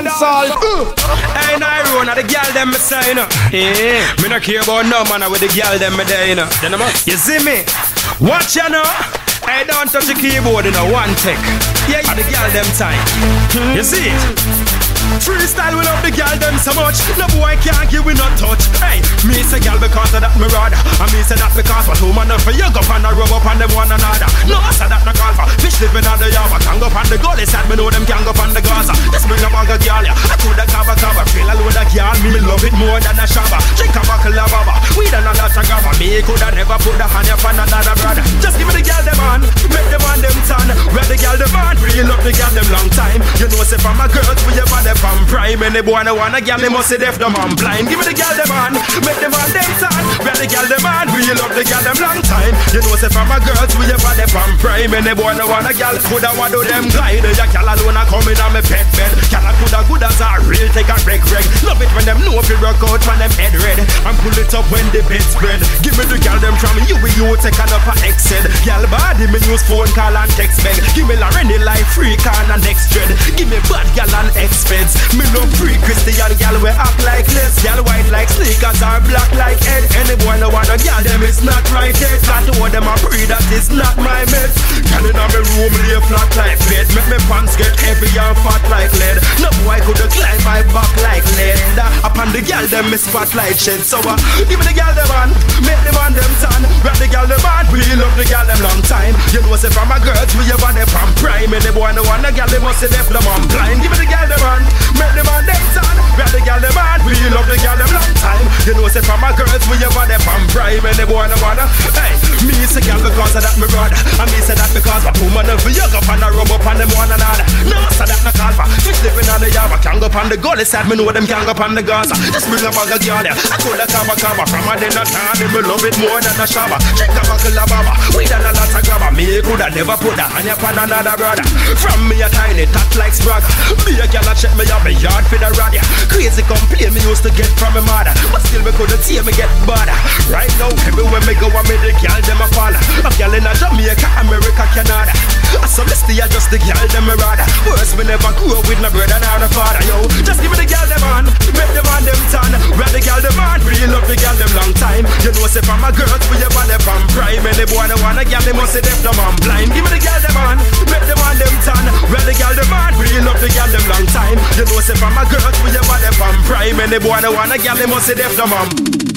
dancehall. Hey, Nairo, now the girl them me say, you know. Yeah. Me no care about no man with the girl them me there, you know. You see me? Watch you know. Hey, don't touch the keyboard, you know. One take. Yeah, the girl them time. You see it? Freestyle, we love the girl them so much. No boy can't give we no touch. Hey, me say girl because of that me rather. And me say that because what woman up for you go and rub up on them one another. No, I say that no call for fish living on the yama. Can go on the gully side, me know them can go on the Gaza. Just bring a bag of girl, yeah. I could a cover, feel a load of girl. Me love it more than a shabba. Drink a buckle of baba. We done a lot of grabba. Me coulda never put a hand up on another brother. Just give me the girl them on, make them on them tan. Where the girl them on, really love the girl them long time. You know say from a girl to your body from prime. Any boy no want a girl, they must say deaf them on blind. Give me the girl them on, make them on them tan. Where the girl them on, really love the girl them long time. You know say from a girl to your body from prime. Any boy no want a girl, coulda want do them glide. Your girl alone a come in on me pet bed. Girl coulda good as a real take a reg. Love it when them know if you rock out when them head red. And pull it up when the bed spread. Give me the girl them from you take an up a X-head. Girl body me use phone call and text beg. Give me Larry like free can and next dread. Give me bad girl and X-feds. Me no free Christian girl we act like this. Girl white like sneakers or black like head. Any boy no want a girl them is not right yet. Not to them a free that is not my mess. Girl in my room lay flat like bed. Make me pants get heavy and fat like lead. No boy could climb my back like lead. Upon the girl them me spotlight shed. So give me the girl them on, make them on them tan. Grab the girl them on, we love the girl them long time. You know say from a girl to your body from prime. Any boy no want a girl they must say deaf them on blind. Give me the girl them on, make them on them tan. Grab the girl them on, we love the girl them long time. You know say from a girl to your body from prime. Any boy no want a, hey, me say girl because of that me brother. And me say that because my woman of you go and rub up on them one another. No, so that no call for fish living on the yama. Can go on the gully side, me know them can go on the Gaza. Just bring a bag of girl there. I could a cover from a dinner time. Me love it more than a shabba. Drink a buckle of baba. We done a lot of grabba. Me coulda never put a hand up on another brother. From me a tiny tat like Spragga. Me a girl a check me up my yard for the radio. Crazy complaint me used to get from my mother. But still me coulda see me get better. Right now everywhere me go I me the girl them a follow. A girl in a Jamaica, America, Canada. So me still just the girl them me rather. Worse me never grew up with no brother nor no father. Yo, just give me the girl them on, make them on them tan. Where the girl them on, really love the girl them long time. You know say from a girl to your body from prime. Any boy no want a girl, they must say deaf them on blind. Give me the girl them on, make them on them tan. Where the girl them on, really love the girl them long time. You know say from a girl to your body from prime. Any boy no want a girl, they must say deaf them on.